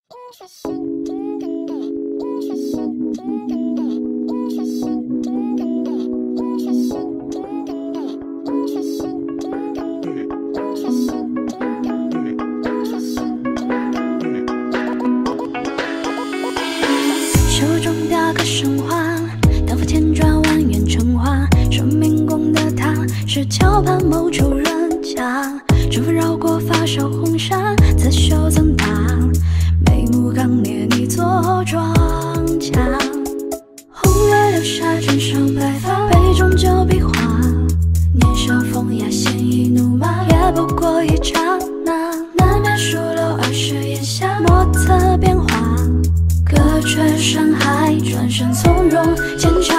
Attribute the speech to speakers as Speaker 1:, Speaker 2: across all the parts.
Speaker 1: 手中雕刻神话，当浮千转蜿蜒成花。生命宫的他，是桥畔某处人家。春风绕过发梢红纱，刺绣增大，眉目刚烈，你做庄稼。红月流沙，枕上白发，杯中酒比划。年少风雅，鲜衣怒马，也不过一刹那。难免疏漏20檐下，莫测变化。隔绝山海，转身从容检查。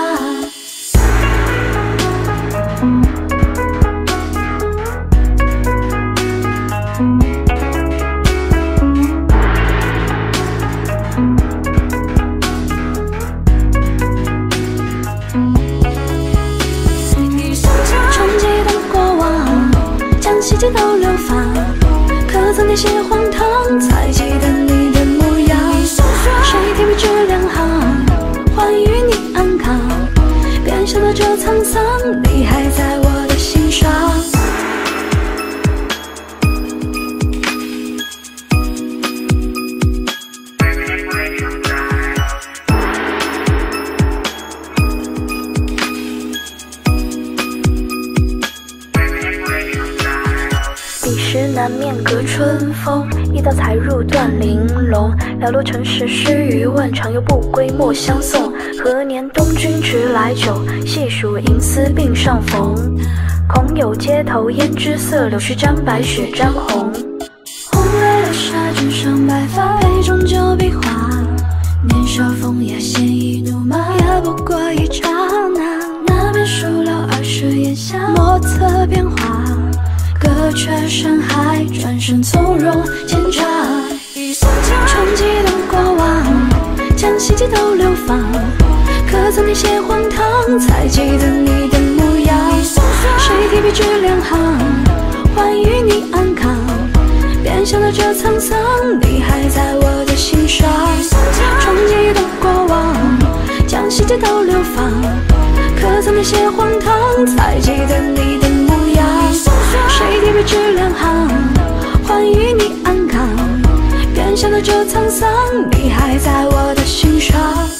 Speaker 1: 冲击的过往，将希冀都流放，可曾那些荒唐，才记得你的模样。谁提笔这两行，欢愉你安康，便晓得这沧桑，你还在我的心上。彼时难免隔春风，一刀裁入断玲珑。寥落尘世诗余问，长游不归莫相送。何年东君迟来酒，细数银丝鬓上缝。空有街头胭脂色，柳絮沾白雪沾红。红月流沙，枕上白发，杯中酒比划。年少风雅，鲜衣怒马，也不过一刹那。那边疏漏20檐下，莫测变化。隔绝山海，转身从容检查。冲击的过往，将希冀都流放，可曾那些荒唐，才记得你的模样。谁提笔这两行，欢愉你安康，便晓得这沧桑，你还在我的心上。冲击的过往，将希冀都流放，可曾那些荒唐，才记得你的模样。谁提笔这两行，欢愉你安康，便晓得这沧桑，你还在我的心上。